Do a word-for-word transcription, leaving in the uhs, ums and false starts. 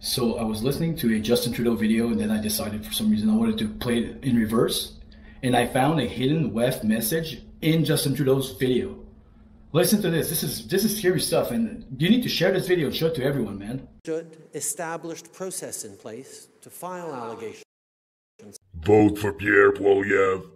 So I was listening to a Justin Trudeau video, and then I decided for some reason I wanted to play it in reverse. And I found a hidden W E F message in Justin Trudeau's video. Listen to this. This is this is scary stuff, and you need to share this video and show it to everyone, man. Should established process in place to file allegations. Vote for Pierre Poilievre.